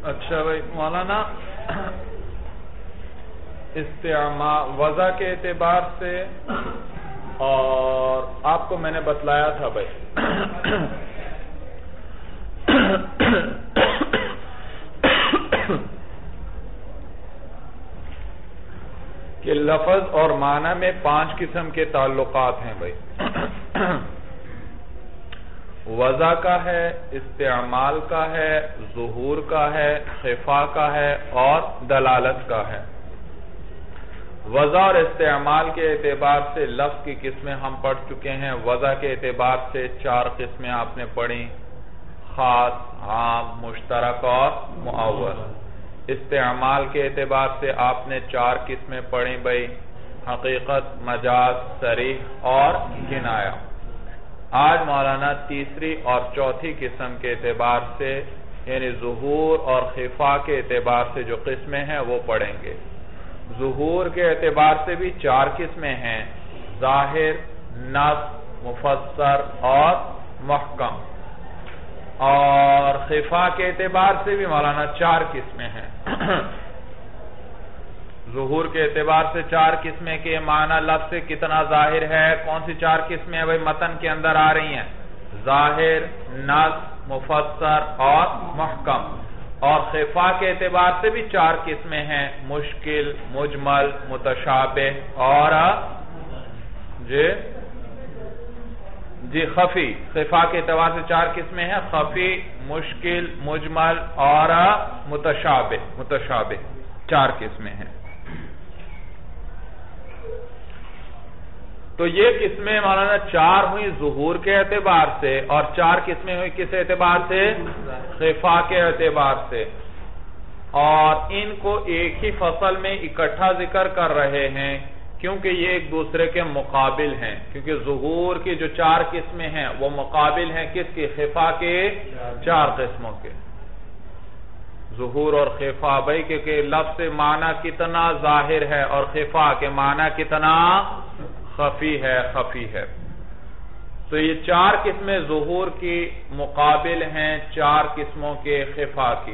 اچھا بھائی مولانا، استعمال وضع کے اعتبار سے، اور آپ کو میں نے بتلایا تھا بھائی کہ لفظ اور معنی میں 5 قسم کے تعلقات ہیں بھائی۔ وضع کا ہے، استعمال کا ہے، ظہور کا ہے، خفا کا ہے اور دلالت کا ہے۔ وضع اور استعمال کے اعتبار سے لفظ کی قسمیں ہم پڑھ چکے ہیں۔ وضع کے اعتبار سے 4 قسمیں آپ نے پڑھی، خاص، عام، مشترک اور معول۔ استعمال کے اعتبار سے آپ نے 4 قسمیں پڑھی بھائی، حقیقت، مجاز، صریح اور کنایہ۔ آج مولانا تیسری اور چوتھی قسم کے اعتبار سے یعنی ظہور اور خفا کے اعتبار سے جو قسمیں ہیں وہ پڑھیں گے۔ ظہور کے اعتبار سے بھی 4 قسمیں ہیں، ظاہر، نص، مفسر اور محکم۔ اور خفا کے اعتبار سے بھی مولانا 4 قسمیں ہیں۔ ظہور کے اعتبار سے 4 قسمیں کہ معنی لفظ سے کتنا ظاہر ہے۔ کون سی 4 قسمیں ہیں بھائی؟ متن کے اندر آ رہی ہیں، ظاہر، نص، مفسر اور محکم۔ اور خفا کے اعتبار سے بھی 4 قسمیں ہیں، مشکل، مجمل، متشابہ اور جی خفی۔ خفا کے اعتبار سے 4 قسمیں ہیں، خفی، مشکل، مجمل اور متشابہ۔ 4 قسمیں ہیں۔ تو یہ قسمیں مولانا 4 ہوئی ظہور کے اعتبار سے، اور 4 قسمیں ہوئی کس اعتبار سے؟ خفا کے اعتبار سے۔ اور ان کو ایک ہی فصل میں اکٹھا ذکر کر رہے ہیں کیونکہ یہ ایک دوسرے کے مقابل ہیں، کیونکہ ظہور کی جو 4 قسمیں ہیں وہ مقابل ہیں کس کی؟ خفا کے 4 قسموں کے۔ ظہور اور خفا بھائی کیونکہ لفظ معنی کتنا ظاہر ہے اور خفا کے معنی کتنا خفی ہے۔ تو یہ 4 قسمیں ظہور کی مقابل ہیں 4 قسموں کے خفا کی۔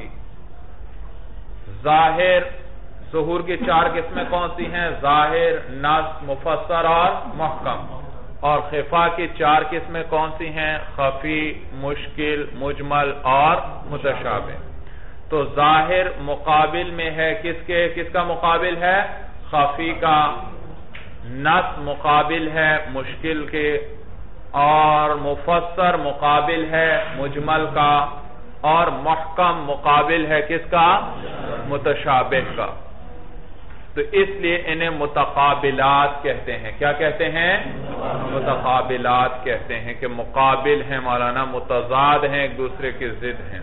ظہور کی 4 قسمیں کون سی ہیں؟ ظاہر، نص، مفسر اور محکم۔ اور خفا کی 4 قسمیں کون سی ہیں؟ خفی، مشکل، مجمل اور متشابہ۔ تو ظاہر مقابل میں ہے کس کا مقابل ہے؟ خفی کا۔ نص مقابل ہے مشکل کے، اور مفسر مقابل ہے مجمل کا، اور محکم مقابل ہے کس کا؟ متشابہ کا۔ تو اس لیے انہیں متقابلات کہتے ہیں۔ کیا کہتے ہیں؟ متقابلات کہتے ہیں کہ مقابل ہیں مولانا، متضاد ہیں، ایک دوسرے کی ضد ہیں۔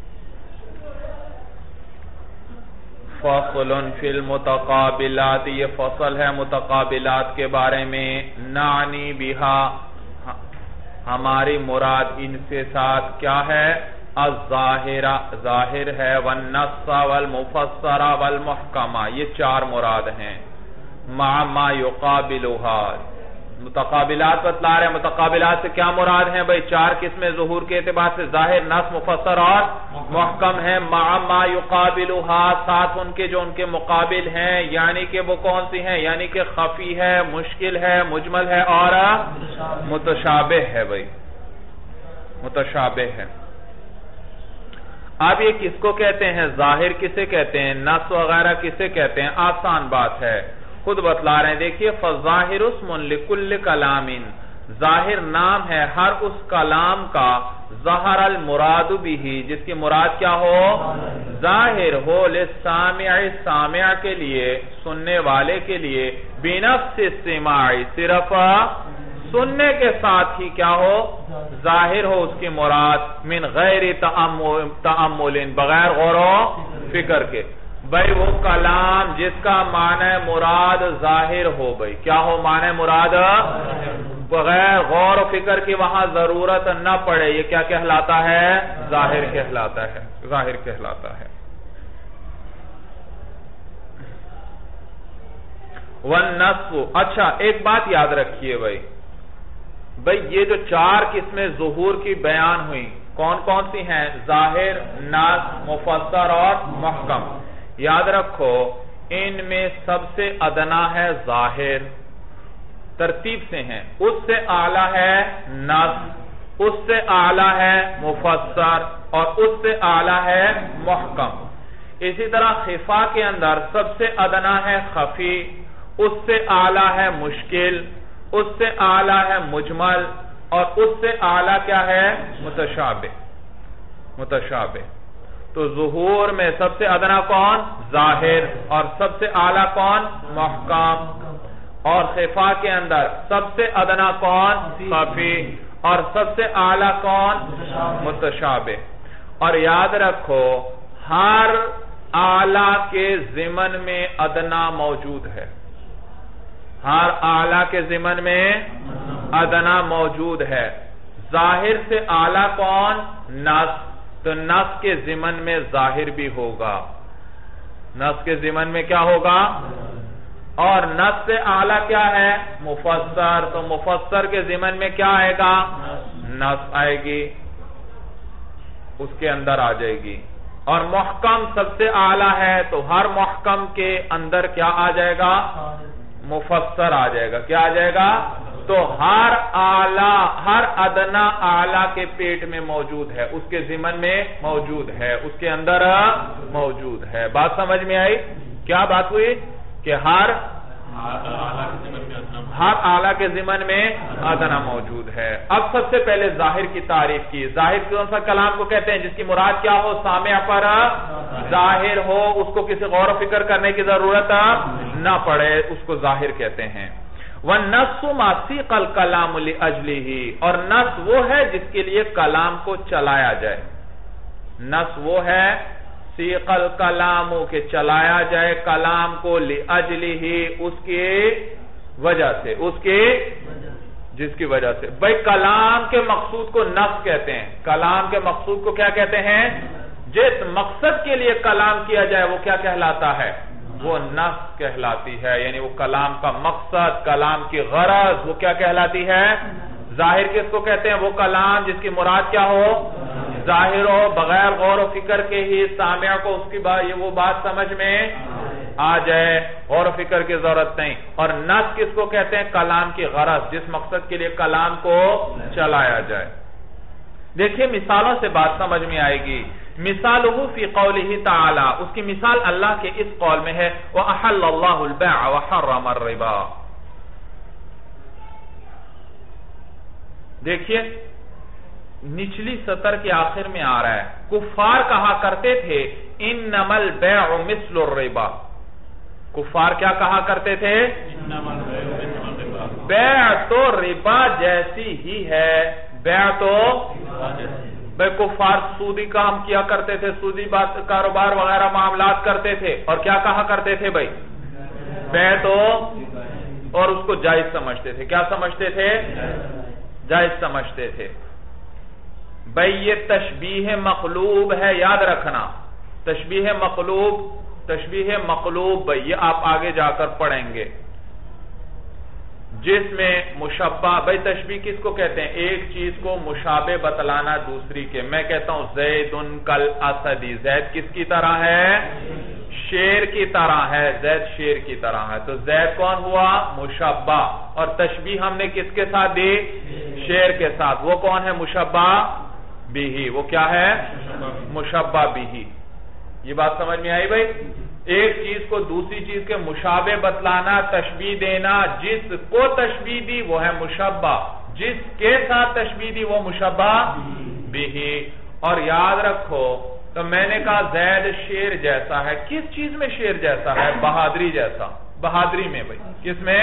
فصل فی المتقابلات، یہ فصل ہے متقابلات کے بارے میں۔ نعنی بہا، ہماری مراد ان سے ساتھ کیا ہے؟ الظاہر، ظاہر ہے، والنص والمفسر والمحکمہ، یہ 4 مراد ہیں۔ مع ما یقابلھا، متقابلات بتلا رہے ہیں۔ متقابلات سے کیا مراد ہیں بھائی؟ 4 قسمیں ظہور کے اعتبار سے ظاہر، نص، مفسر اور محکم ہیں۔ مع ما یقابلھا، ساتھ ان کے جو ان کے مقابل ہیں، یعنی کہ وہ کون سی ہیں؟ یعنی کہ خفی ہے، مشکل ہے، مجمل ہے اور متشابہ ہے بھائی، متشابہ ہے۔ اب یہ کس کو کہتے ہیں؟ ظاہر کسے کہتے ہیں؟ نص وغیرہ کسے کہتے ہیں؟ آسان بات ہے، خود بتلا رہے ہیں۔ دیکھیے فَالظَّاهِرُ اسْمٌ لِكُلِّ كَلَامٍ، ظاہر نام ہے ہر اس کلام کا، ظَهَرَ الْمُرَادُ بِهِ، جس کی مراد کیا ہو؟ ظاہر ہو، لِلسَّامِعِ، سامع کے لیے، سننے والے کے لیے، بِنَفْسِ السِّمَاعِ، صرف سننے کے ساتھ ہی کیا ہو؟ ظاہر ہو اس کی مراد، من غیر تأمل، بغیر غور و فکر کے۔ بھئی وہ کلام جس کا معنی مراد ظاہر ہو، بھئی کیا ہو معنی مراد؟ بغیر غور و فکر کی وہاں ضرورت نہ پڑے، یہ کیا کہلاتا ہے؟ ظاہر کہلاتا ہے، ظاہر کہلاتا ہے۔ والنص، اچھا ایک بات یاد رکھیے بھئی، بھئی یہ جو 4 قسمیں ظہور کی بیان ہوئی کون کون سی ہیں؟ ظاہر، نص، مفسر اور محکم. یاد رکھو ان میں سب سے ادنا ہے ظاہر، ترتیب سے ہیں، اس سے اعلیٰ ہے نص، اس سے اعلیٰ ہے مفسر اور اس سے اعلیٰ ہے محکم. اسی طرح خفا کے اندر سب سے ادنا ہے خفی، اس سے اعلیٰ ہے مشکل، اس سے اعلیٰ ہے مجمل اور اس سے اعلیٰ کیا ہے؟ متشابہ. تو ظہور میں سب سے ادنا کون؟ ظاہر. اور سب سے اعلیٰ کون؟ محکم. اور خفا کے اندر سب سے ادنا کون؟ خفی. اور سب سے اعلیٰ کون؟ متشابہ. اور یاد رکھو ہر اعلیٰ کے ضمن میں ادنا موجود ہے. ہر اعلیٰ کے ضمن میں ادنا موجود ہے. ظاہر سے اعلیٰ کون؟ نص. تو نص کے ضمن میں ظاہر بھی ہوگا. نص کے ضمن میں کیا ہوگا؟ اور نص سے اعلیٰ کیا ہے؟ مفسر. تو مفسر کے ضمن میں کیا آئے گا؟ نص آئے گی، اس کے اندر آ جائے گی. اور محکم سب سے اعلیٰ ہے تو ہر محکم کے اندر کیا آ جائے گا؟ مفسر آ جائے گا. کیا آ جائے گا؟ تو ہر اعلیٰ، ہر ادنا اعلیٰ کے پیٹ میں موجود ہے، اس کے ضمن میں موجود ہے، اس کے اندر موجود ہے. بات سمجھ میں آئی؟ کیا بات ہوئی کہ ہر اعلیٰ کے ضمن میں ادنا موجود ہے. اب سب سے پہلے ظاہر کی تعریف کی. ظاہر کون سا کلام کو کہتے ہیں؟ جس کی مراد کیا ہو؟ سامع پر ظاہر ہو، اس کو کسی غور و فکر کرنے کی ضرورت نہ پڑے، اس کو ظاہر کہتے ہیں. وَالنَّصُّ مَا سِيقَ الْكَلَامُ لِأَجْلِهِ. اور نص وہ ہے جس کے لیے کلام کو چلایا جائے. نص وہ ہے سیق الکلام کہ چلایا جائے کلام کو لِأَجْلِهِ اس کی وجہ سے، اس کی جس کی وجہ سے. بھئی کلام کے مقصود کو نص کہتے ہیں. کلام کے مقصود کو کیا کہتے ہیں؟ جس مقصد کے لیے کلام کیا جائے وہ کیا کہلاتا ہے؟ وہ نص کہلاتی ہے. یعنی وہ کلام کا مقصد، کلام کی غرض وہ کیا کہلاتی ہے؟ ظاہر کس کو کہتے ہیں؟ وہ کلام جس کی مراد کیا ہو؟ ظاہر ہو، بغیر غور و فکر کے ہی سامع کو اس کی وہ بات سمجھ میں آ جائے، غور و فکر کی ضرورت نہیں. اور نص کس کو کہتے ہیں؟ کلام کی غرض، جس مقصد کے لیے کلام کو چلایا جائے. دیکھیے مثالوں سے بات سمجھ میں آئے گی. مثالہ فی قولہ تعالی، اس کی مثال اللہ کے اس قول میں ہے وَأَحَلَّ اللَّهُ الْبَيْعَ وَحَرَّمَ الرِّبَا. دیکھیے نچلی سطر کے آخر میں آ رہا ہے. کفار کہا کرتے تھے اِنَّمَا الْبَيْعُ مِثْلُ الرِّبَا. کفار کیا کہا کرتے تھے؟ بیع تو ربا جیسی ہی ہے. بیع تو بھئی کفار سودی کام کیا کرتے تھے، سودی بات کاروبار وغیرہ معاملات کرتے تھے اور کیا کہا کرتے تھے؟ بھئی بیع تو، اور اس کو جائز سمجھتے تھے. کیا سمجھتے تھے؟ جائز سمجھتے تھے. بھئی یہ تشبیہ مقلوب ہے، یاد رکھنا. تشبیہ مقلوب بھئی یہ آپ آگے جا کر پڑھیں گے. جس میں مشبہ، بھئی تشبیہ کس کو کہتے ہیں؟ ایک چیز کو مشابہ بتلانا دوسری کے. میں کہتا ہوں زیدن کالاسدی، زید کس کی طرح ہے؟ شیر کی طرح ہے. زید شیر کی طرح ہے. تو زید کون ہوا؟ مشبہ. اور تشبیہ ہم نے کس کے ساتھ دی؟ شیر کے ساتھ. وہ کون ہے؟ مشبہ بھی. وہ کیا ہے؟ مشبہ بھی. یہ بات سمجھ میں آئی بھئی؟ ایک چیز کو دوسری چیز کے مشابہ بتلانا، تشبیہ دینا. جس کو تشبیہ دی وہ ہے مشبہ، جس کے ساتھ تشبیہ دی وہ مشبہ بھی. اور یاد رکھو تو میں نے کہا زید شیر جیسا ہے. کس چیز میں شیر جیسا ہے؟ بہادری جیسا. بہادری میں بھئی کس میں؟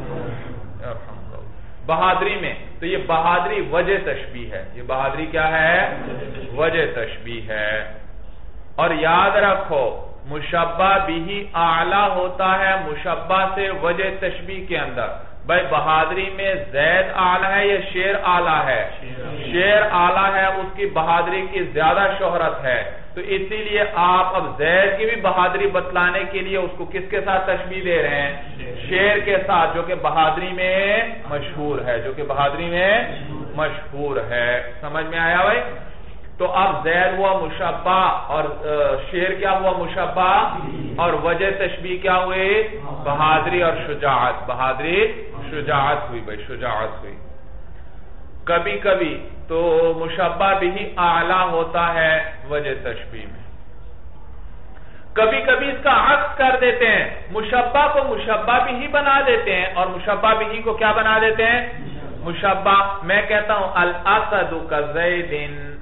بہادری میں. تو یہ بہادری وجہ تشبیہ ہے. یہ بہادری کیا ہے؟ وجہ تشبیہ ہے. اور یاد رکھو مشبہ بھی اعلیٰ ہوتا ہے مشبہ سے وجہ تشبیہ کے اندر. بھئی بہادری میں زید اعلیٰ ہے یا شیر اعلیٰ ہے؟ شیر اعلیٰ ہے، اس کی بہادری کی زیادہ شہرت ہے. تو اسی لیے آپ اب زید کی بھی بہادری بتلانے کے لیے اس کو کس کے ساتھ تشبیہ دے رہے ہیں؟ شیر کے ساتھ، جو کہ بہادری میں مشہور ہے، جو کہ بہادری میں مشہور ہے۔ سمجھ میں آیا بھائی؟ تو اب زید ہوا مشبہ اور شیر کیا ہوا؟ مشبہ، اور وجہ تشبیہ کیا ہوئی؟ بہادری اور شجاعت، بہادری شجاعت ہوئی بھائی، شجاعت ہوئی۔ کبھی کبھی تو مشبہ بھی اعلیٰ ہوتا ہے وجہ تشبیہ میں، کبھی کبھی اس کا عکس کر دیتے ہیں، مشبہ کو مشبہ بھی بنا دیتے ہیں اور مشبہ بھی کو کیا بنا دیتے ہیں؟ مشبہ۔ میں کہتا ہوں الاسد کزید،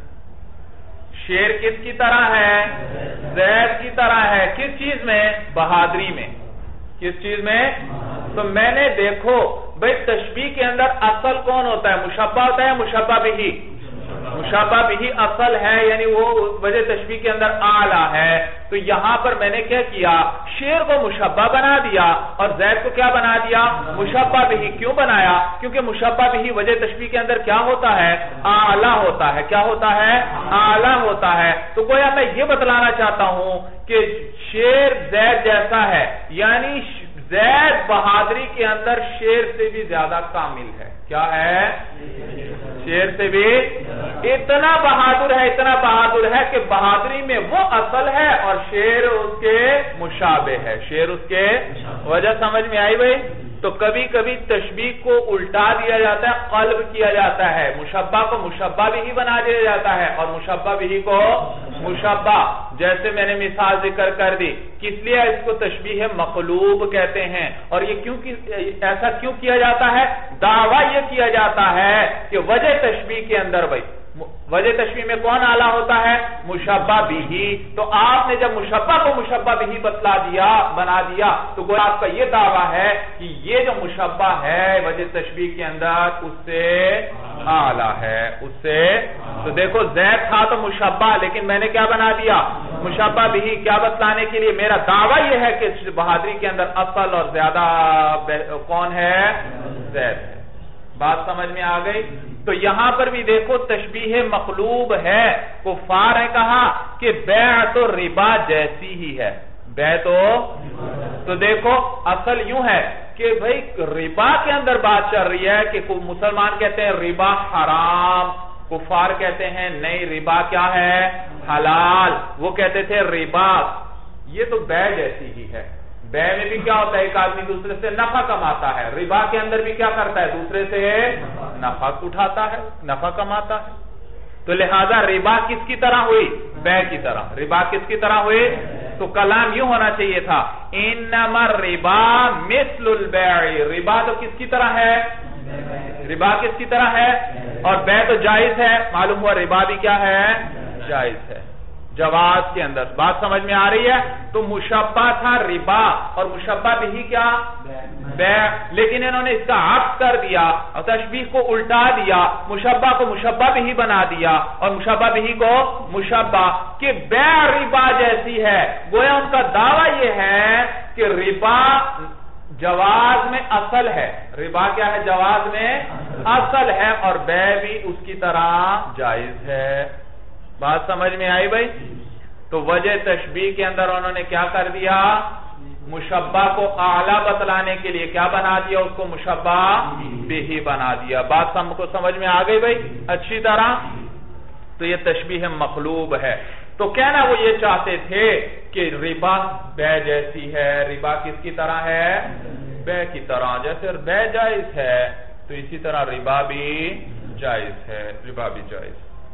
شیر کس کی طرح ہے؟ زید کی طرح ہے۔ کس چیز میں؟ بہادری میں۔ کس چیز میں؟ تو میں نے دیکھو بھئی تشبیہ کے اندر اصل کون ہوتا ہے؟ مشبہ ہوتا ہے، مشبہ بھی۔ مشبہ بھی اصل ہے، یعنی وہ وجہ تشبیہ کے اندر اعلیٰ ہے۔ تو یہاں پر میں نے کیا کیا؟ شیر کو مشبہ بنا دیا اور زید کو کیا بنا دیا؟ مشبہ بھی۔ کیوں بنایا؟ کیونکہ مشبہ بھی وجہ تشبیہ کے اندر کیا ہوتا ہے؟ اعلیٰ ہوتا ہے۔ کیا ہوتا ہے؟ اعلیٰ ہوتا ہے۔ تو گویا میں یہ بتلانا چاہتا ہوں کہ شیر زید جیسا ہے، یعنی زید بہادری کے اندر شیر سے بھی زیادہ کامل ہے۔ کیا ہے؟ شیر سے بھی اتنا بہادر ہے، اتنا بہادر ہے کہ بہادری میں وہ اصل ہے اور شیر اس کے مشابہ ہے، شیر اس کے۔ وجہ سمجھ میں آئی بھئی؟ تو کبھی کبھی تشبیہ کو الٹا دیا جاتا ہے، قلب کیا جاتا ہے، مشبہ کو مشبہ بھی بنا دیا جاتا ہے اور مشبہ بھی کو مشبہ۔ جیسے میں نے مثال ذکر کر دی، کس لیے اس کو تشبیہ مقلوب کہتے ہیں، اور یہ ایسا کیوں کیا جاتا ہے؟ دعویٰ یہ کیا جاتا ہے کہ وجہ تشبیہ کے اندر بھائی، وجہ تشبیہ میں کون اعلیٰ ہوتا ہے؟ مشبہ بھی۔ تو آپ نے جب مشبہ کو مشبہ بھی بنا دیا تو گویا آپ کا یہ دعویٰ ہے کہ یہ جو مشبہ ہے وجہ تشبیہ کے اندر اس سے اعلیٰ ہے، اس سے۔ تو دیکھو زید تھا تو مشبہ، لیکن میں نے کیا بنا دیا؟ مشبہ بھی۔ کیا بتلانے کے لیے؟ میرا دعویٰ یہ ہے کہ بہادری کے اندر اصل اور زیادہ کون ہے؟ زید ہے۔ بات سمجھ میں آ گئی؟ تو یہاں پر بھی دیکھو تشبیہ مقلوب ہے۔ کفار نے کہا کہ بیعت و ربا جیسی ہی ہے، بیعت تو دیکھو اصل یوں ہے کہ بھئی ربا کے اندر بات چل رہی ہے کہ مسلمان کہتے ہیں ربا حرام، کفار کہتے ہیں نہیں ربا کیا ہے؟ حلال۔ وہ کہتے تھے ربا، یہ تو بیع جیسی ہی ہے۔ بیع میں بھی کیا ہوتا ہے؟ ایک آدمی دوسرے سے نفع کماتا ہے، ربا کے اندر بھی کیا کرتا ہے؟ دوسرے سے نفع اٹھاتا ہے، نفع کماتا ہے۔ تو لہذا ربا کس کی طرح ہوئی؟ بیع کی طرح۔ ربا کس کی طرح ہوئی؟ تو کلام یوں ہونا چاہیے تھا انما الربا مثل البیع، ربا تو کس کی طرح ہے؟ ربا کس کی طرح ہے؟ اور بیع تو جائز ہے، معلوم ہوا ربا بھی کیا ہے؟ جائز ہے، جواز کے اندر۔ بات سمجھ میں آ رہی ہے؟ تو مشبہ تھا ربا اور مشبہ بھی کیا؟ بیع، لیکن انہوں نے اس کا عکس کر دیا اور تشبیہ کو الٹا دیا، مشبہ کو مشبہ بھی بنا دیا اور مشبہ بھی کو مشبہ، کہ بیع ربا جیسی ہے۔ گویا ان کا دعویٰ یہ ہے کہ ربا جواز میں اصل ہے، ربا کیا ہے؟ جواز میں اصل ہے اور بیع بھی اس کی طرح جائز ہے۔ بات سمجھ میں آئی بھائی؟ تو وجہ تشبیہ کے اندر انہوں نے کیا کر دیا؟ مشبہ کو اعلیٰ بتلانے کے لیے کیا بنا دیا؟ اس کو مشبہ بھی بنا دیا۔ بات کو سمجھ میں آ گئی بھائی اچھی طرح؟ تو یہ تشبیہ مقلوب ہے۔ تو کہنا وہ یہ چاہتے تھے کہ ربا بیع جیسی ہے، ربا کس کی طرح ہے؟ بیع کی طرح۔ جیسے بیع جائز ہے تو اسی طرح ربا بھی جائز ہے، ربا بھی جائز۔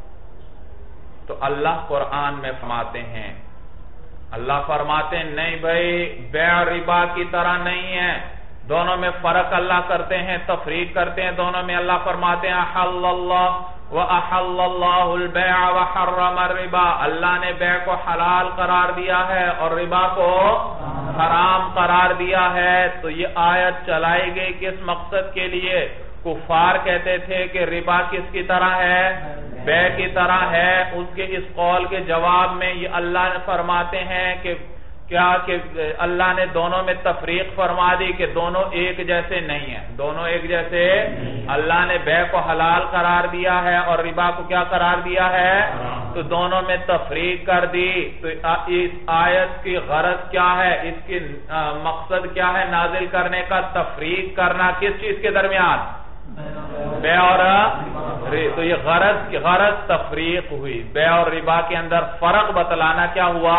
تو اللہ قرآن میں فرماتے ہیں، اللہ فرماتے ہیں نہیں بھائی بیع ربا کی طرح نہیں ہے، دونوں میں فرق اللہ کرتے ہیں، تفریق کرتے ہیں دونوں میں۔ اللہ فرماتے ہیں احل اللہ وَأَحَلَّ اللَّهُ الْبَيْعَ وَحَرَّمَ الرِّبَا، اللہ نے بیع کو حلال قرار دیا ہے اور ربا کو حرام قرار دیا ہے۔ تو یہ آیت چلائی گئی کس مقصد کے لیے؟ کفار کہتے تھے کہ ربا کس کی طرح ہے؟ بیع کی طرح ہے۔ اس کے اس قول کے جواب میں یہ اللہ نے فرماتے ہیں کہ کیا کہ اللہ نے دونوں میں تفریق فرما دی کہ دونوں ایک جیسے نہیں ہیں، دونوں ایک جیسے، اللہ نے بیع کو حلال قرار دیا ہے اور ربا کو کیا قرار دیا ہے، تو دونوں میں تفریق کر دی۔ تو اس آیت کی غرض کیا ہے، اس کی مقصد کیا ہے نازل کرنے کا، تفریق کرنا کس چیز کے درمیان، بیع اور تو یہ غرض تفریق ہوئی، بیع اور ربا کے اندر فرق بتلانا کیا ہوا،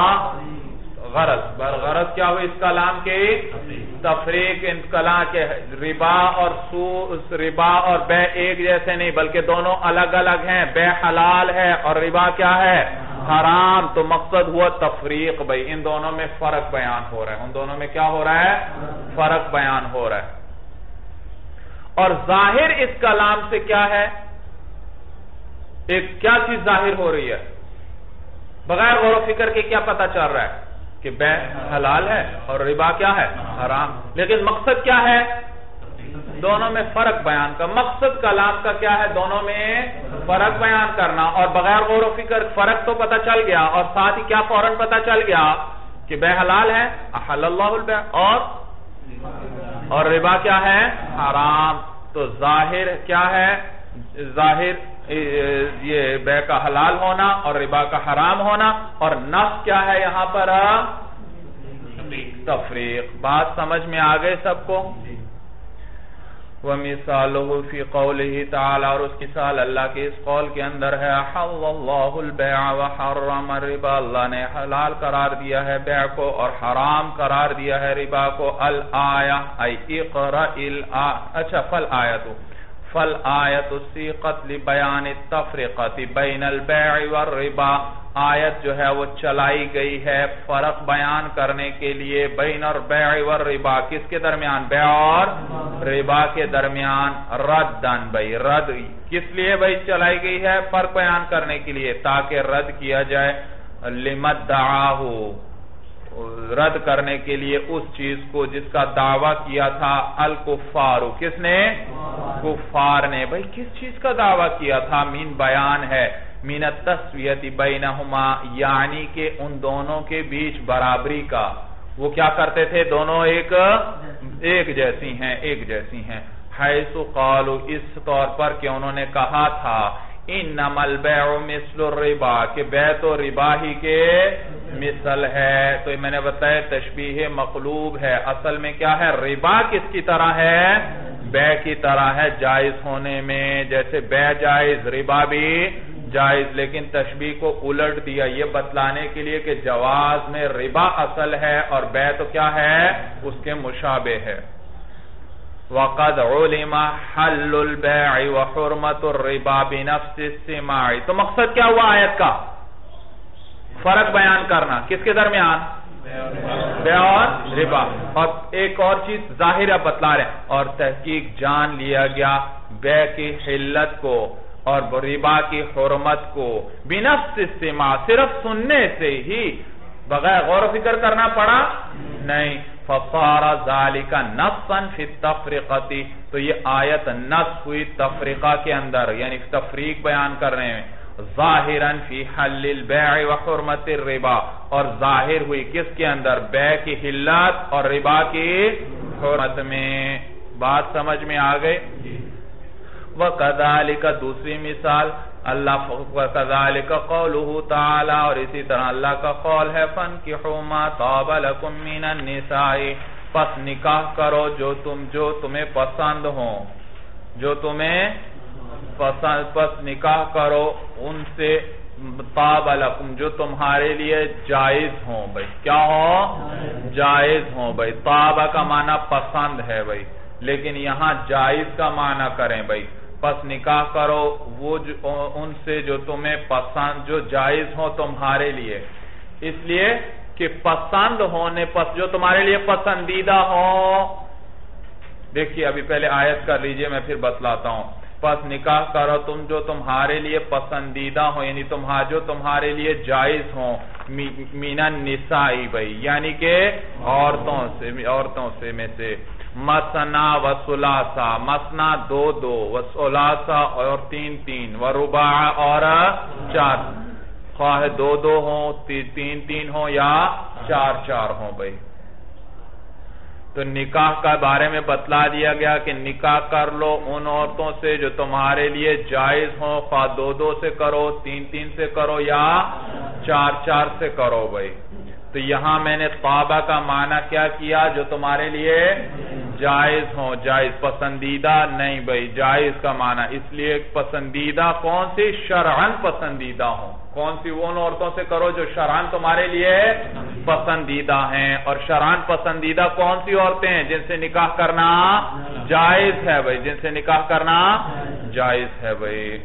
غرض کیا ہوئی اس کلام کی، تفریق، ان کلام کے ربا اور بیع ایک جیسے نہیں بلکہ دونوں الگ الگ ہیں، بیع حلال ہے اور ربا کیا ہے، حرام، تو مقصد ہوا تفریق، بھائی ان دونوں میں فرق بیان ہو رہا ہے، ان دونوں میں کیا ہو رہا ہے، فرق بیان ہو رہا ہے۔ اور ظاہر اس کلام سے کیا ہے، ایک کیا چیز ظاہر ہو رہی ہے، بغیر غور و فکر کے کیا پتا چل رہا ہے کہ بیع حلال ہے اور ربا کیا ہے، حرام، لیکن مقصد کیا ہے، دونوں میں فرق بیان کا، مقصد کلام کا کیا ہے، دونوں میں فرق بیان کرنا، اور بغیر غور و فکر فرق تو پتا چل گیا، اور ساتھ ہی کیا فوراً پتا چل گیا کہ بیع حلال ہے، احل اللہ البیع، اور ربا کیا ہے، حرام۔ تو ظاہر کیا ہے، ظاہر یہ بیع کا حلال ہونا اور ربا کا حرام ہونا، اور نص کیا ہے یہاں پر، تفریق۔ بات سمجھ میں آ گئے سب کو؟ وَمِثَالُهُ فِي قَوْلِهِ تَعَالَى، اور اس کی مثال اللہ کے اس قول کے اندر ہے، أَحَلَّ اللَّهُ الْبَيْعَ وَحَرَّمَ الرِّبَا، اللہ نے حلال قرار دیا ہے بیع کو اور حرام قرار دیا ہے ربا کو۔ الآیہ ای اقرأ اچھا فالآیت سیقت لبیان التفریقۃ بین البیع والربا، آیت جو ہے وہ چلائی گئی ہے فرق بیان کرنے کے لیے بین البیع والربا، کس کے درمیان، بیع اور ربا کے درمیان، ردن، بھائی رد کس لیے بھائی چلائی گئی ہے، فرق بیان کرنے کے لیے تاکہ رد کیا جائے، لمدعاہ، رد کرنے کے لیے اس چیز کو جس کا دعویٰ کیا تھا، الکفار، کس نے، کفار نے، بھائی کس چیز کا دعویٰ کیا تھا، من بیان ہے، من التسویۃ بینہما، یعنی کہ ان دونوں کے بیچ برابری کا، وہ کیا کرتے تھے، دونوں ایک جیسی ہیں، حیث قالوا، اس طور پر کہ انہوں نے کہا تھا، انما البیع مثل الربا، کہ بیع تو ربا ہی کے مثل ہے، تو میں نے بتایا تشبیہ مقلوب ہے، اصل میں کیا ہے، ربا کس کی طرح ہے، بیع کی طرح ہے جائز ہونے میں، جیسے بیع جائز ربا بھی جائز، لیکن تشبیہ کو الٹ دیا یہ بتلانے کے لیے کہ جواز میں ربا اصل ہے اور بیع تو کیا ہے، اس کے مشابہ ہے۔ وَقَدْ عُلِمَ حَلُّ الْبَيْعِ وَحُرْمَةُ الرِّبَا بِنَفْسِ السِّمَاعِ، تو مقصد کیا ہوا آیت کا، فرق بیان کرنا کس کے درمیان، بیع اور ربا، اور ایک اور چیز ظاہر بتلا رہے ہیں، اور تحقیق جان لیا گیا بیع کی حلت کو اور ربا کی حرمت کو، بِنَفْسِ السِّمَاعِ، صرف سننے سے ہی، بغیر غور و فکر کرنا پڑا نہیں، فَصَارَ ذَلِكَ نَصًّا فِي التَّفْرِقَةِ، تو یہ آیت نص ہوئی تفریقہ کے اندر، یعنی تفریق بیان کرنے میں، ظاہراً فی حل البیع وحرمت الربا، اور ظاہر ہوئی کس کے اندر، بیع کی حلت اور ربا کی حرمت میں، بات سمجھ میں آ گئی۔ وَكَذَلِكَ، دوسری مثال، اللہ وَكَذَلِكَ قَوْلُهُ تَعَالَى، اور اسی طرح اللہ کا قول ہے، فَانْكِحُوا مَا طَابَ لَكُم مِّنَ النِّسَاءِ، پس نکاح کرو جو تمہیں پسند ہوں، پس نکاح کرو ان سے، طَابَ لَكُم، جو تمہارے لیے جائز ہوں، بھائی کیا ہو، جائز ہوں، بھائی طَابَ کا معنی پسند ہے بھائی، لیکن یہاں جائز کا معنی کریں بھائی، پس نکاح کرو وہ ان سے جو تمہیں پسند، جو جائز ہو تمہارے لیے، اس لیے کہ پسند ہونے، پس جو تمہارے لیے پسندیدہ ہو، دیکھیے ابھی پہلے آیت کر لیجئے میں پھر بتلاتا ہوں، پس نکاح کرو تم جو تمہارے لیے پسندیدہ ہو، یعنی جو تمہارے لیے جائز ہوں، من النساء بھائی، یعنی کہ عورتوں سے میں سے، مثنا و ثلاثہ، مثنا 2 و ثلاثہ اور 3 و رباع اور 4، خواہ دو دو ہوں، تین تین ہوں یا چار چار ہوں بھائی. تو نکاح کا بارے میں بتلا دیا گیا کہ نکاح کر لو ان عورتوں سے جو تمہارے لیے جائز ہوں، خواہ دو دو سے کرو، تین تین سے کرو یا چار چار سے کرو بھائی. تو یہاں میں نے طابہ کا معنی کیا کیا؟ جو تمہارے لیے جائز ہوں. جائز پسندیدہ نہیں بھائی، جائز کا معنی اس لیے پسندیدہ کون سی؟ شرعاً پسندیدہ ہوں. کون سی؟ وہ ان عورتوں سے کرو جو شرعاً تمہارے لیے پسندیدہ ہیں. اور شرعاً پسندیدہ کون سی عورتیں ہیں؟ جن سے نکاح کرنا جائز ہے بھائی، جن سے نکاح کرنا جائز ہے بھائی.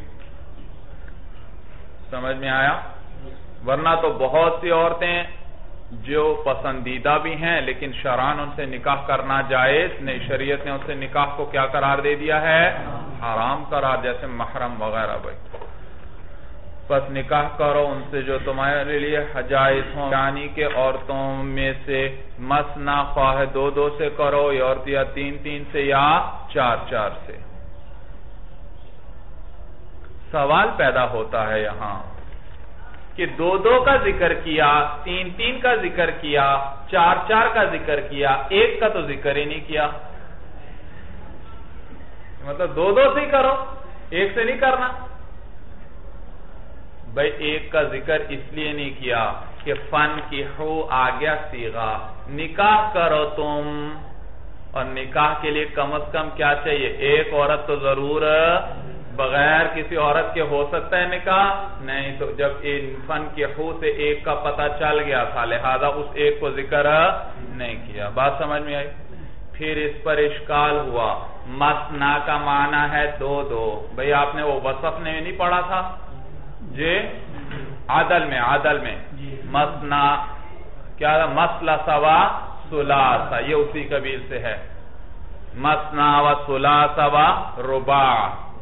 سمجھ میں آیا؟ ورنہ تو بہت سی عورتیں جو پسندیدہ بھی ہیں لیکن شرعاً ان سے نکاح کرنا جائز نہیں. شریعت نے ان سے نکاح کو کیا قرار دے دیا ہے؟ حرام قرار، جیسے محرم وغیرہ بھائی. پس نکاح کرو ان سے جو تمہارے لیے جائز ہوں، یعنی کہ عورتوں میں سے مثنا، خواہ دو دو سے کرو یا تین تین سے یا چار چار سے. سوال پیدا ہوتا ہے یہاں کہ دو دو کا ذکر کیا، تین تین کا ذکر کیا، چار چار کا ذکر کیا، ایک کا تو ذکر ہی نہیں کیا. مطلب دو دو سے ہی کرو، ایک سے نہیں کرنا بھائی. ایک کا ذکر اس لیے نہیں کیا کہ فنکحوا آ گیا صیغہ، نکاح کرو تم، اور نکاح کے لیے کم از کم کیا چاہیے؟ ایک عورت تو ضرور، بغیر کسی عورت کے ہو سکتا ہے نکاح؟ نہیں. تو جب فنکحوا سے ایک کا پتہ چل گیا تھا، لہذا اس ایک کو ذکر نہیں کیا. بات سمجھ میں آئی؟ پھر اس پر اشکال ہوا. مثنا کا معنی ہے دو دو. بھئی آپ نے وہ وصف نے نہیں پڑھا تھا جی؟ عدل میں مثنا کیا؟ مثلث و ثلاث، یہ اسی قبیل سے ہے. مثنا و ثلاث و رباع،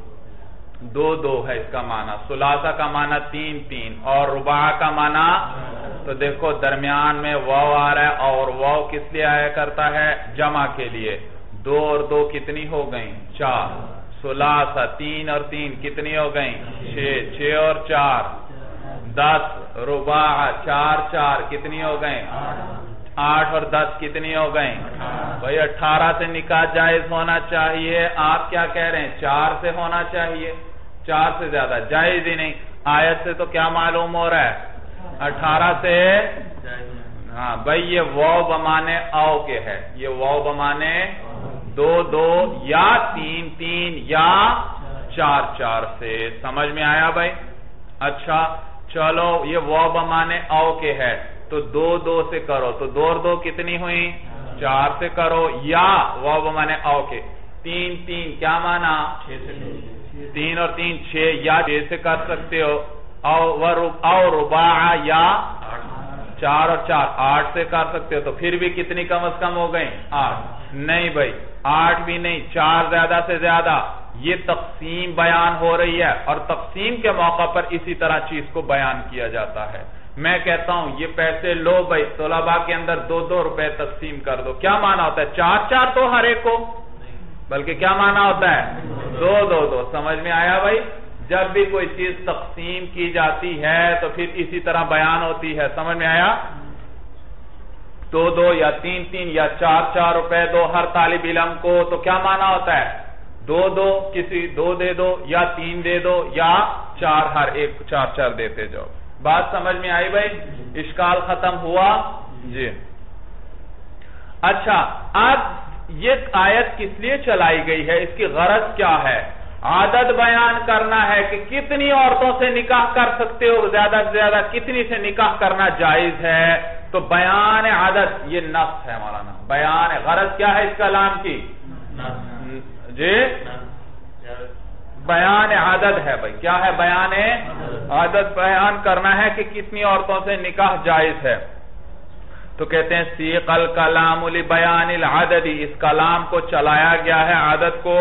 دو دو ہے اس کا معنی. ثلاثہ کا معنی تین تین، اور رباع کا معنی تو دیکھو درمیان میں واو آ رہا ہے، اور واو کس لیے آیا کرتا ہے؟ جمع کے لیے. دو اور دو کتنی ہو گئیں؟ چار. ثلاثہ، تین اور تین کتنی ہو گئیں؟ چھ. چھ اور چار 10. رباع، چار چار کتنی ہو گئیں؟ 8 اور 10 کتنی ہو گئیں؟ بھئی 18 سے نکاح جائز ہونا چاہیے. آپ کیا کہہ رہے ہیں؟ 4 سے ہونا چاہیے. 4 سے زیادہ جائز ہی نہیں. آیت سے تو کیا معلوم ہو رہا ہے؟ 18 سے. ہاں بھئی یہ واو بمانے او کے ہے، یہ واو بمانے دو دو یا تین تین یا چار چار سے. سمجھ میں آیا بھائی؟ اچھا چلو، یہ واو بمانے او کے ہے تو دو دو سے کرو. تو دو اور دو کتنی ہوئی؟ 4 سے کرو. یا واو بمانے او کے تین تین کیا مانا؟ 3 اور 3 6، یا 6 سے کر سکتے ہو. او رباع، یا 4 اور 4 8 سے کر سکتے ہو. تو پھر بھی کتنی کم از کم ہو گئیں؟ 8. نہیں بھائی 8 بھی نہیں، 4 زیادہ سے زیادہ. یہ تقسیم بیان ہو رہی ہے، اور تقسیم کے موقع پر اسی طرح چیز کو بیان کیا جاتا ہے. میں کہتا ہوں یہ پیسے لو بھائی، طلباء کے اندر 2-2 روپے تقسیم کر دو. کیا معنی ہوتا ہے؟ 4-4 تو ہر ایک کو، بلکہ کیا معنی ہوتا ہے؟ 2-2-2. سمجھ میں آیا بھائی؟ جب بھی کوئی چیز تقسیم کی جاتی ہے تو پھر اسی طرح بیان ہوتی ہے. سمجھ میں آیا؟ 2-2 یا 3-3 یا 4-4 روپے دو ہر طالب علم کو. تو کیا معنی ہوتا ہے؟ 2-2 کسی 2 دے دو، یا 3 دے دو، یا 4 ہر ایک 4-4 دیتے جاؤ. بات سمجھ میں آئی بھائی؟ اشکال ختم ہوا جی. اچھا اب یہ آیت کس لیے چلائی گئی ہے؟ اس کی غرض کیا ہے؟ عدد بیان کرنا ہے کہ کتنی عورتوں سے نکاح کر سکتے ہو، زیادہ سے زیادہ کتنی سے نکاح کرنا جائز ہے. تو بیان عدد یہ نص ہے مولانا. بیان غرض کیا ہے اس کلام کی؟ جی بیان عدد ہے بھائی. کیا ہے بیان عدد؟ بیان کرنا ہے کہ کتنی عورتوں سے نکاح جائز ہے. تو کہتے ہیں سیق الکلام لبیان العدد، اس کلام کو چلایا گیا ہے عدد کو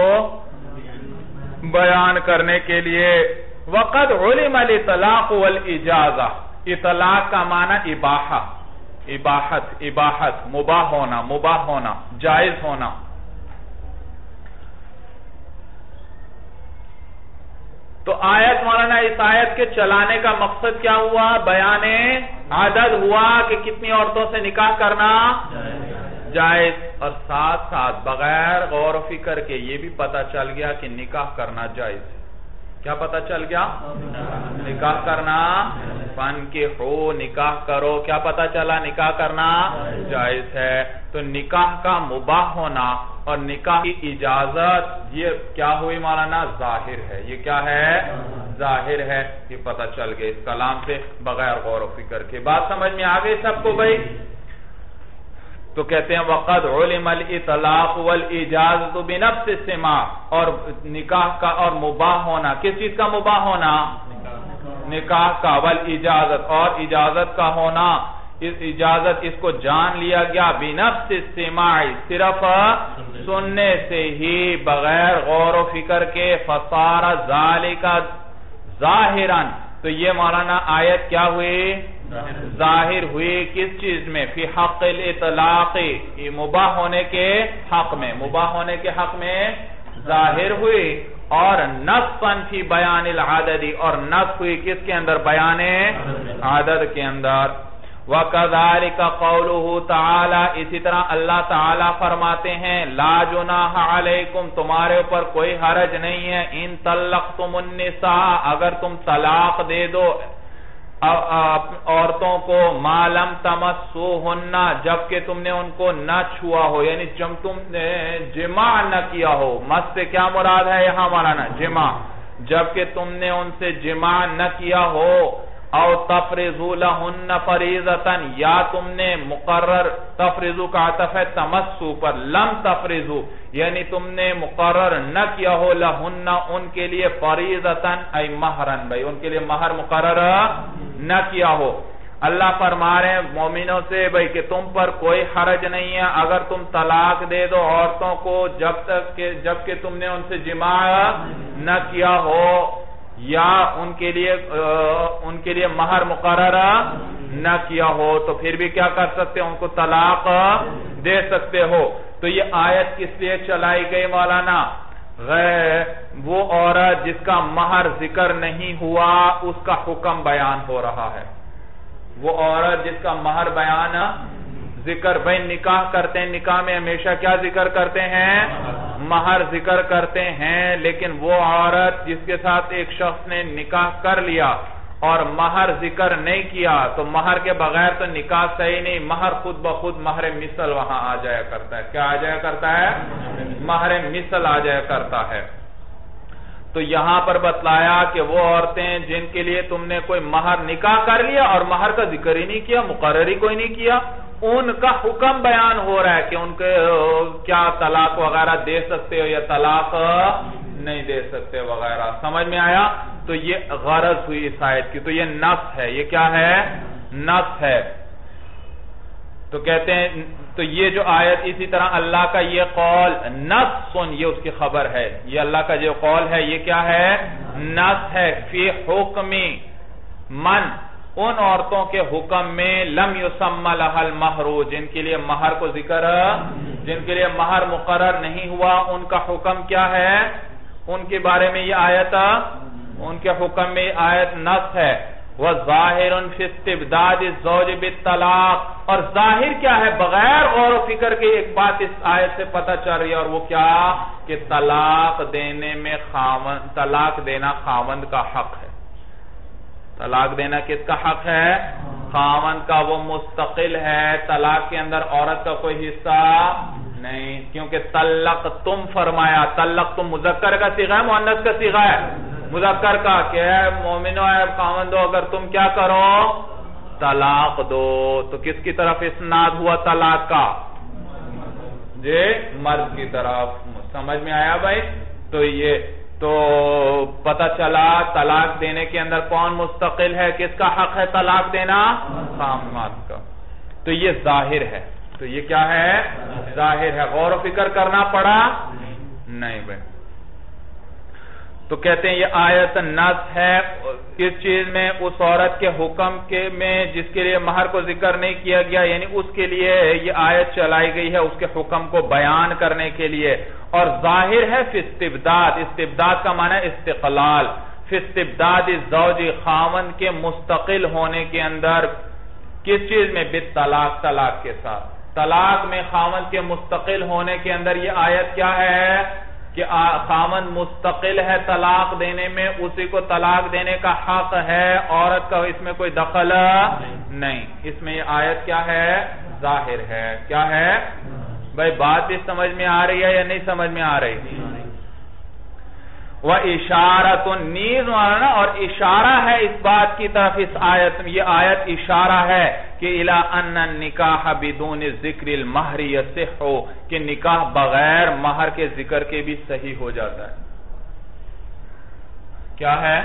بیان کرنے کے لیے. وقد علم الاطلاق والاجازہ، اطلاق کا معنی اباحہ، اباحت مباح ہونا، جائز ہونا. تو آیت مولانا اس آیت کے چلانے کا مقصد کیا ہوا؟ بیان عدد ہوا کہ کتنی عورتوں سے نکاح کرنا جائز، اور ساتھ ساتھ بغیر غور و فکر کے یہ بھی پتا چل گیا کہ نکاح کرنا جائز ہے۔ کیا پتا چل گیا؟ نکاح کرنا، فانکحوا، نکاح کرو، کیا پتا چلا؟ نکاح کرنا جائز ہے۔ تو نکاح کا مباح ہونا اور نکاح کی اجازت یہ کیا ہوئی مولانا؟ ظاہر ہے۔ یہ کیا ہے؟ ظاہر ہے، یہ پتا چل گیا اس کلام سے بغیر غور و فکر کے۔ بات سمجھ میں آ گئی سب کو بھائی؟ تو کہتے ہیں وَقَدْ عُلِمَ الْإِطْلَاقُ وَالْإِجَازَةُ بِنَفْسِ السِّمَاعِ، اور نکاح کا اور مباح ہونا، کس چیز کا مباح ہونا؟ نکاح کا، والإجازت، اور اجازت کا ہونا، اس اجازت اس کو جان لیا گیا بِنَفْسِ السِّمَاعِ، صرف سننے سے ہی بغیر غور و فکر کے، فَصَارَ ذَلِكَ ظَاهِرًا، تو یہ مولانا آیت کیا ہوئی؟ ظاہر ہوئی کس چیز میں؟ فی حق الاطلاق، مباح ہونے کے حق میں، مباح ہونے کے حق میں ظاہر ہوئی، اور نصًا فی بیان العدد، اور نص ہوئی کس کے اندر؟ بیان عدد کے اندر۔ وَكَذَلِكَ قَوْلُهُ تَعَالَى، اسی طرح اللہ تعالیٰ فرماتے ہیں لا جناح علیکم، تمہارے اوپر کوئی حرج نہیں ہے، ان طلقتم النساء، اگر تم طلاق دے دو عورتوں کو، ما لم تمسوہن، جبکہ تم نے ان کو نہ چھوا ہو، یعنی جب تم نے جماع نہ کیا ہو۔ مس سے کیا مراد ہے یہاں مولانا؟ جماع، جبکہ تم نے ان سے جماع نہ کیا ہو، او تفرضوا لہن فریضۃ، یا تم نے مقرر، تفرضوا کا عطف ہے تمسو پر، لم تفرضوا یعنی تم نے مقرر نہ کیا ہو، لہن ان کے لیے، فریضۃ ای مہرن، بھائی ان کے لیے مہر مقرر نہ کیا ہو۔ اللہ فرما رہے ہیں مومنوں سے بھائی کہ تم پر کوئی حرج نہیں ہے اگر تم طلاق دے دو عورتوں کو جبکہ تم نے ان سے جماع نہ کیا ہو، یا ان کے لیے مہر مقرر نہ کیا ہو، تو پھر بھی کیا کر سکتے ہیں؟ ان کو طلاق دے سکتے ہو۔ تو یہ آیت کس لیے چلائی گئی مولانا؟ وہ عورت جس کا مہر ذکر نہیں ہوا اس کا حکم بیان ہو رہا ہے۔ وہ عورت جس کا مہر بیان ذکر، بھائی نکاح کرتے ہیں، نکاح میں ہمیشہ کیا ذکر کرتے ہیں؟ مہر ذکر کرتے ہیں، لیکن وہ عورت جس کے ساتھ ایک شخص نے نکاح کر لیا اور مہر ذکر نہیں کیا، تو مہر کے بغیر تو نکاح صحیح نہیں، مہر خود بخود مہر مثل وہاں آ جایا کرتا ہے۔ کیا آ جایا کرتا ہے؟ مہر مثل آ جایا کرتا ہے۔ تو یہاں پر بتلایا کہ وہ عورتیں جن کے لیے تم نے کوئی مہر نکاح کر لیا اور مہر کا ذکر ہی نہیں کیا، مقرر ہی کوئی نہیں کیا، ان کا حکم بیان ہو رہا ہے کہ ان کے کیا طلاق وغیرہ دے سکتے ہو یا طلاق نہیں دے سکتے وغیرہ۔ سمجھ میں آیا؟ تو یہ غرض ہوئی اس آیت کی، تو یہ نص ہے۔ یہ کیا ہے؟ نص ہے۔ تو کہتے ہیں تو یہ جو آیت، اسی طرح اللہ کا یہ قول نص، یہ اس کی خبر ہے، یہ اللہ کا جو قول ہے یہ کیا ہے؟ نص ہے فی حکم من، ان عورتوں کے حکم میں لم یسمى لها المہر، جن کے لیے مہر کو ذکر، جن کے لیے مہر مقرر نہیں ہوا، ان کا حکم کیا ہے؟ ان کے بارے میں یہ آیت، ان کے حکم میں یہ آیت نص ہے۔ وَظَاهِرٌ فِي اسْتِبْدَادِ الزَّوْجِ بِالطَّلَاق، اور ظاہر کیا ہے؟ بغیر غور و فکر کے ایک بات اس آیت سے پتہ چل رہی ہے، اور وہ کیا؟ کہ طلاق دینے میں طلاق دینا خاوند کا حق ہے۔ طلاق دینا کس کا حق ہے؟ خاوند کا، وہ مستقل ہے، طلاق کے اندر عورت کا کوئی حصہ نہیں، کیونکہ طلق تم فرمایا، طلق تم مذکر کا صیغہ ہے مؤنث کا صیغہ ہے؟ مذکر کا کہ اے مومنو اے خاوندو اگر تم کیا کرو؟ طلاق دو، تو کس کی طرف اسناد ہوا طلاق کا؟ جی مرد کی طرف۔ سمجھ میں آیا بھائی؟ تو پتہ چلا طلاق دینے کے اندر کون مستقل ہے، کس کا حق ہے طلاق دینا؟ خاوند کا۔ تو یہ ظاہر ہے، تو یہ کیا ہے؟ ظاہر ہے، غور و فکر کرنا پڑا نہیں بھائی۔ تو کہتے ہیں یہ آیت نص ہے کس چیز میں؟ اس عورت کے حکم میں جس کے لیے مہر کو ذکر نہیں کیا گیا، یعنی اس کے لیے یہ آیت چلائی گئی ہے اس کے حکم کو بیان کرنے کے لیے، اور ظاہر ہے فی استبداد، استبداد کا معنی ہے استقلال، فی استبداد الزوج خاوند کے مستقل ہونے کے اندر کس چیز میں؟ بالطلاق، طلاق کے ساتھ. طلاق میں خاوند کے مستقل ہونے کے اندر یہ آیت کیا ہے کہ خاوند مستقل ہے طلاق دینے میں، اسی کو طلاق دینے کا حق ہے، عورت کا اس میں کوئی دخل نہیں. اس میں یہ آیت کیا ہے؟ ظاہر ہے. کیا ہے بھائی؟ بات اس سمجھ میں آ رہی ہے یا نہیں سمجھ میں آ رہی؟ وَإِشَارَةٌ نیز مانا اور اشارہ ہے اس بات کی طرف اس آیت میں. یہ آیت اشارہ ہے کہ إِلَىٰ أَنَّ النِّكَاحَ بِدُونِ ذِكْرِ الْمَهْرِ يَصِحُّ کہ نکاح بغیر مہر کے ذکر کے بھی صحیح ہو جاتا ہے. کیا ہے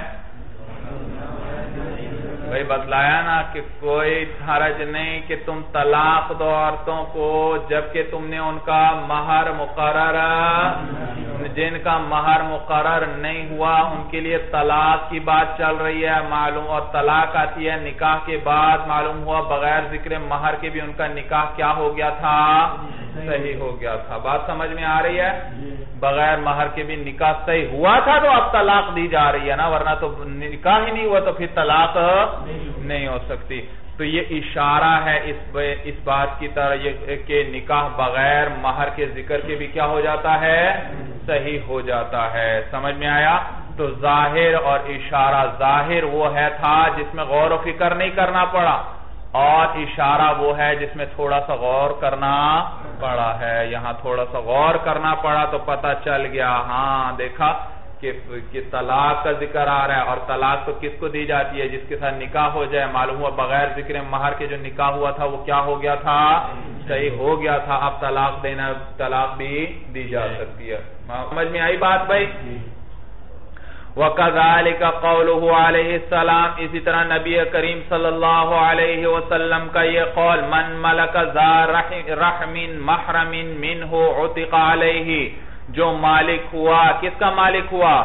بھائی؟ بتلایا نا کہ کوئی حرج نہیں کہ تم طلاق دو عورتوں کو جبکہ تم نے ان کا مہر مقرر، جن کا مہر مقرر نہیں ہوا ان کے لیے طلاق کی بات چل رہی ہے معلوم، اور طلاق آتی ہے نکاح کے بعد، معلوم ہوا بغیر ذکر مہر کے بھی ان کا نکاح کیا ہو گیا تھا؟ صحیح ہو گیا تھا. بات سمجھ میں آ رہی ہے؟ بغیر مہر کے بھی نکاح صحیح ہوا تھا تو اب طلاق دی جا رہی ہے نا، ورنہ تو نکاح ہی نہیں ہوا تو پھر طلاق نہیں ہو سکتی. تو یہ اشارہ ہے اس بات کی طرح کہ نکاح بغیر مہر کے ذکر کے بھی کیا ہو جاتا ہے؟ صحیح ہو جاتا ہے. سمجھ میں آیا؟ تو ظاہر اور اشارہ، ظاہر وہ ہے تھا جس میں غور و فکر نہیں کرنا پڑا، اور اشارہ وہ ہے جس میں تھوڑا سا غور کرنا پڑا ہے. یہاں تھوڑا سا غور کرنا پڑا تو پتہ چل گیا، ہاں دیکھا کہ طلاق کا ذکر آ رہا ہے، اور طلاق تو کس کو دی جاتی ہے؟ جس کے ساتھ نکاح ہو جائے. معلوم ہوا بغیر ذکر مہر کے جو نکاح ہوا تھا وہ کیا ہو گیا تھا؟ صحیح ہو گیا تھا. اب طلاق بھی دی جا سکتی ہے. سمجھ میں آئی بات بھائی؟ وَكَذَلِكَ قَوْلُهُ علیہ السلام، اسی طرح نبی کریم صلی اللہ علیہ وسلم کا یہ قول، من ملک ذا رحم محرم منہ عتق علیہ، جو مالک ہوا، کس کا مالک ہوا؟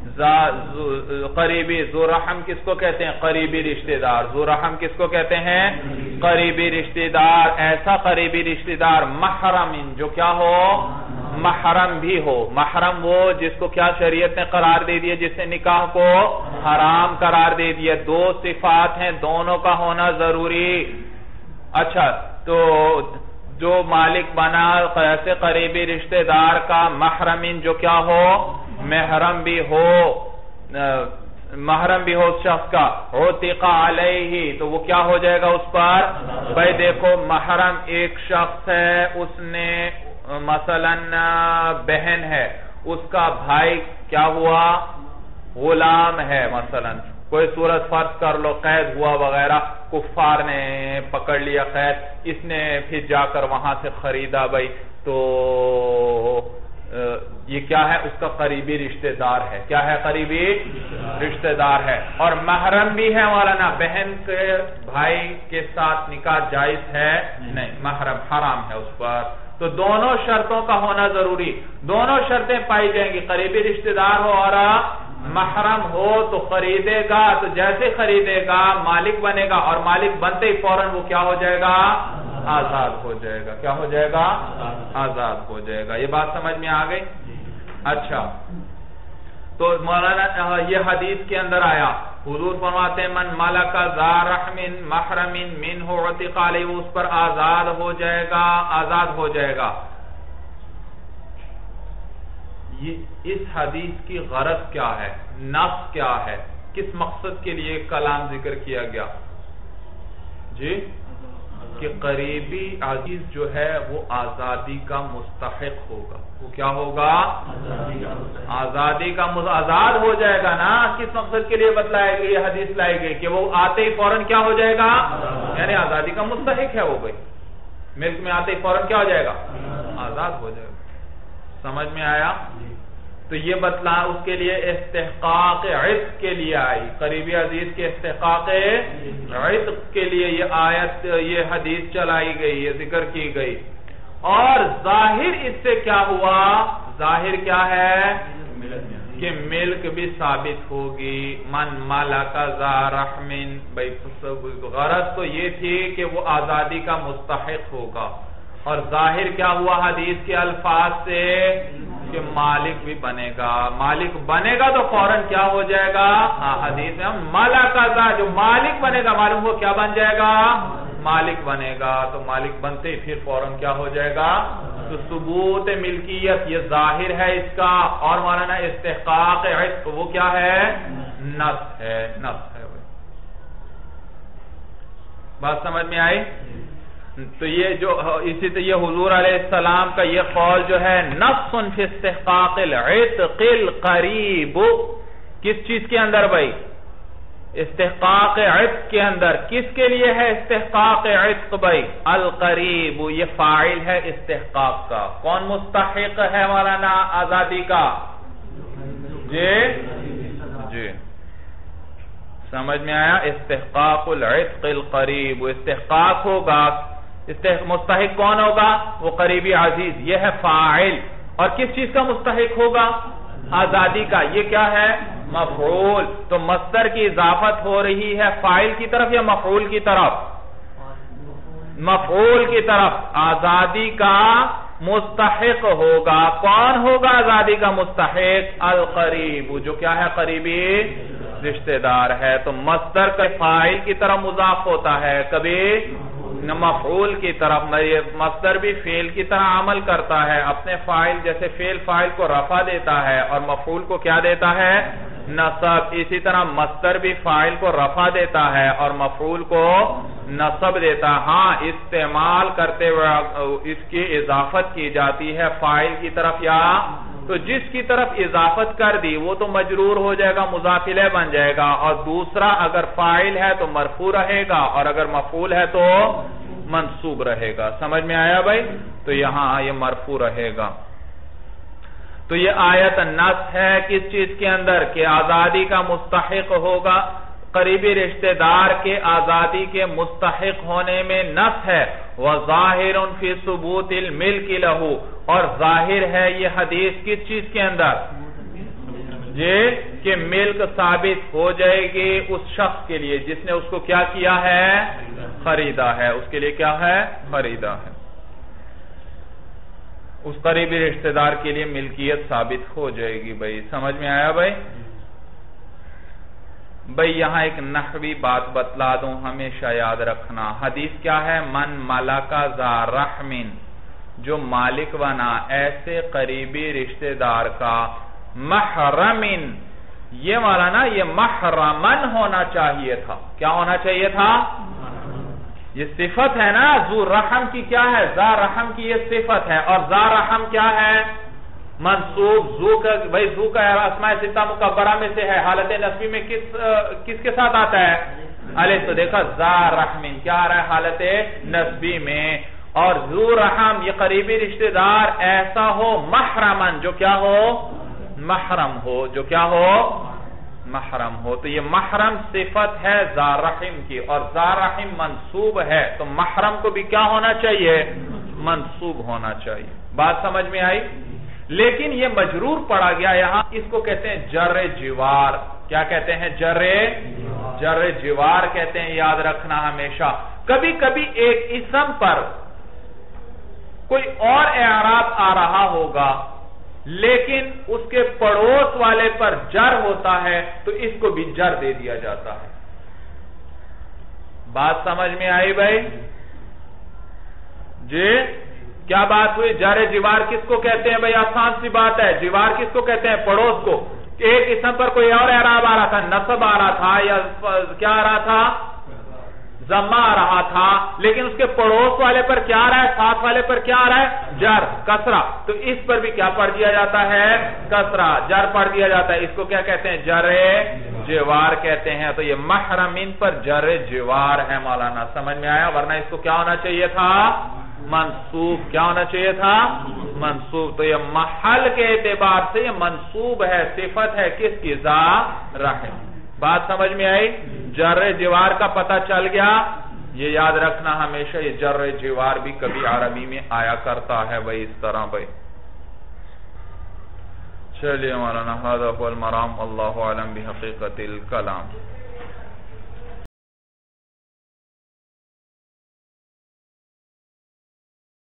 قریبی. ذو رحم کس کو کہتے ہیں؟ قریبی رشتہ دار. ذو رحم کس کو کہتے ہیں؟ قریبی رشتہ دار. ایسا قریبی رشتہ دار محرم جو کیا ہو؟ محرم بھی ہو. محرم وہ جس کو کیا شریعت نے قرار دے دیا، جس نے نکاح کو حرام قرار دے دیا. دو صفات ہیں، دونوں کا ہونا ضروری. اچھا، تو جو مالک بنا ایسے قریبی رشتہ دار کا، محرمین جو کیا ہو؟ محرم بھی ہو، محرم بھی ہو اس شخص کا. عتق علیہ تو وہ کیا ہو جائے گا اس پر؟ بھائی دیکھو، محرم ایک شخص ہے، اس نے مثلا بہن ہے، اس کا بھائی کیا ہوا؟ غلام ہے مثلا. کوئی صورت فرض کر لو، قید ہوا وغیرہ، کفار نے پکڑ لیا قید، اس نے پھر جا کر وہاں سے خریدا بھائی، تو یہ کیا ہے؟ اس کا قریبی رشتہ دار ہے. کیا ہے؟ قریبی رشتہ دار ہے. اور محرم بھی ہے مولانا، بہن کے بھائی کے ساتھ نکاح جائز ہے نہیں، محرم حرام ہے اس پر. تو دونوں شرطوں کا ہونا ضروری. دونوں شرطیں پائی جائیں گی، قریبی رشتہ دار ہو اور محرم ہو. تو خریدے گا تو جیسے خریدے گا مالک بنے گا، اور مالک بنتے ہی فوراً وہ کیا ہو جائے گا؟ آزاد ہو جائے گا. کیا ہو جائے گا؟ آزاد ہو جائے گا. یہ بات سمجھ میں آ گئی؟ اچھا، تو مولانا یہ حدیث کے اندر آیا، حضور فرماتے ہیں من ملک ذا رحم محرم منہ عتق علیہ، اس پر آزاد ہو جائے گا، آزاد ہو جائے گا. اس حدیث کی غرض کیا ہے؟ نص کیا ہے؟ کس مقصد کے لیے کلام ذکر کیا گیا؟ جی، کہ قریبی عزیز جو ہے وہ آزادی کا مستحق ہوگا. وہ کیا ہوگا؟ آزادی کا آزاد ہو جائے گا نا. کس مقصد کے لیے بتلایا گیا؟ یہ حدیث لائی گئی کہ وہ آتے ہی فوراً کیا ہو جائے گا؟ یعنی آزادی کا مستحق ہے وہ بھائی، ملک میں آتے ہی فوراً کیا ہو جائے گا؟ آزاد ہو جائے گا. سمجھ میں آیا؟ تو یہ بتلا اس کے لیے استحقاق عتق کے لیے آئی، قریبی عزیز کے استحقاق عتق کے لیے یہ آیت، یہ حدیث چلائی گئی، یہ ذکر کی گئی. اور ظاہر اس سے کیا ہوا؟ ظاہر کیا ہے؟ کہ ملک بھی ثابت ہوگی. من ملک ذا رحم، بھائی غرض تو یہ تھی کہ وہ آزادی کا مستحق ہوگا. اور ظاہر کیا ہوا حدیث کے الفاظ سے؟ کہ مالک بھی بنے گا. مالک بنے گا تو فوراً کیا ہو جائے گا؟ ہاں حدیث میں ہم ملکہ، جو مالک بنے گا معلوم ہو کیا بن جائے گا؟ مالک بنے گا. تو مالک بنتے ہی پھر فوراً کیا ہو جائے گا؟ تو ثبوت ملکیت یہ ظاہر ہے اس کا. اور مولانا استحقاق عتق وہ کیا ہے؟ نص ہے. نص ہے. بات سمجھ میں آئی؟ تو یہ جو اسی طرح یہ حضور علیہ السلام کا یہ قول جو ہے نص فی استحقاق العتق القریب، کس چیز کے اندر بھائی؟ استحقاق عتق کے اندر. کس کے لیے ہے استحقاق عتق بھائی؟ القریب، یہ فاعل ہے استحقاق کا. کون مستحق ہے مولانا آزادی کا؟ جی سمجھ میں آیا؟ استحقاق العتق القریب، استحقاق ہوگا. مستحق کون ہوگا؟ وہ قریبی عزیز، یہ ہے فاعل. اور کس چیز کا مستحق ہوگا؟ آزادی کا. یہ کیا ہے؟ مفعول. تو مصدر کی اضافت ہو رہی ہے فاعل کی طرف یا مفعول کی طرف؟ مفعول کی طرف. آزادی کا مستحق ہوگا. کون ہوگا آزادی کا مستحق؟ القریب، جو کیا ہے؟ قریبی رشتہ دار ہے. تو مصدر کا فاعل کی طرف مضاف ہوتا ہے، کبھی مفعول کی طرف. مصدر بھی فعل کی طرح عمل کرتا ہے. اپنے فاعل جیسے فاعل کو رفع دیتا ہے اور مفعول کو کیا دیتا ہے؟ نصب. اسی طرح مصدر بھی فاعل کو رفع دیتا ہے اور مفعول کو نصب دیتا ہے. ہاں استعمال کرتے ہوئے اس کی اضافت کی جاتی ہے فاعل کی طرف یا تو جس کی طرف اضافت کر دی وہ تو مجرور ہو جائے گا، مضاف الیہ بن جائے گا. اور دوسرا اگر فاعل ہے تو مرفوع رہے گا اور اگر مفعول ہے تو منصوب رہے گا. سمجھ میں آیا بھائی؟ تو یہاں یہ مرفوع رہے گا. تو یہ آیت نص ہے کس چیز کے اندر؟ کہ آزادی کا مستحق ہوگا. قریبی رشتہ دار کے آزادی کے مستحق ہونے میں نص ہے. وَظَاهِرٌ فِي ثُبُوتِ الْمِلْكِ لَهُ، اور ظاہر ہے یہ حدیث کس چیز کے اندر؟ کہ ملک ثابت ہو جائے گی اس شخص کے لیے جس نے اس کو کیا کیا ہے؟ خریدا ہے. اس کے لیے کیا ہے؟ خریدا ہے. اس قریبی رشتہ دار کے لیے ملکیت ثابت ہو جائے گی. بھائی سمجھ میں آیا بھائی؟ بھائی یہاں ایک نحوی بات بتلا دوں، ہمیشہ یاد رکھنا. حدیث کیا ہے؟ من ملکا ذا رحم، جو مالک بنا ایسے قریبی رشتہ دار کا. محرم، یہ والا نا یہ محرمن ہونا چاہیے تھا. کیا ہونا چاہیے تھا؟ یہ صفت ہے نا ذو رحم کی. کیا ہے؟ ذا رحم کی یہ صفت ہے. اور ذا رحم کیا ہے؟ منصوب. بھائی ذو کا اسماء ستہ مکبرہ میں سے ہے. حالت نصبی میں کس کے ساتھ آتا ہے؟ الف. تو دیکھا ذا رحم کیا آ رہا ہے؟ حالت نصبی میں. اور ذو رحم یہ قریبی رشتہ دار ایسا ہو محرمن، جو کیا ہو؟ محرم ہو. جو کیا ہو؟ محرم ہو. تو یہ محرم صفت ہے ذا رحم کی اور ذا رحم منصوب ہے. تو محرم کو بھی کیا ہونا چاہیے؟ منصوب ہونا چاہیے. بات سمجھ میں آئی؟ لیکن یہ مجرور پڑا گیا یہاں. اس کو کہتے ہیں جر جوار. کیا کہتے ہیں؟ جر جوار کہتے ہیں. یاد رکھنا ہمیشہ. کبھی کبھی ایک اسم پر کوئی اور اعراب آ رہا ہوگا لیکن اس کے پڑوس والے پر جر ہوتا ہے تو اس کو بھی جر دے دیا جاتا ہے. بات سمجھ میں آئی بھائی؟ کیا بات ہوئی؟ جر جوار کس کو کہتے ہیں بھائی؟ آسان سی بات ہے. جوار کس کو کہتے ہیں؟ پڑوس کو. ایک اسم پر کوئی اور اعراب آ رہا تھا، نصب آ رہا تھا یا کیا آ رہا تھا؟ ضمہ آ رہا تھا، لیکن اس کے پڑوس والے پر کیا آ رہا ہے؟ ساتھ والے پر کیا آ رہا ہے؟ جر، کسرہ. تو اس پر بھی کیا پڑھ دیا جاتا ہے؟ کسرہ. جر پڑھ دیا جاتا ہے. اس کو کیا کہتے ہیں؟ جر جوار کہتے ہیں. تو یہ محرمین پر جر جوار ہے مولانا. سمجھ میں آیا؟ ورنہ اس کو کیا ہونا چاہیے تھا؟ منصوب. کیا ہونا چاہیے تھا؟ منصوب. تو یہ محل کے اعتبار سے یہ منصوب ہے، صفت ہے کس کی؟ ذا رحم. بات سمجھ میں آئی؟ جر جوار کا پتہ چل گیا. یہ یاد رکھنا ہمیشہ یہ جر جوار بھی کبھی عربی میں آیا کرتا ہے بھائی اس طرح بھائی. چلیے مولانا هذا هو المرام. اللہ اعلم بحقیقت الکلام.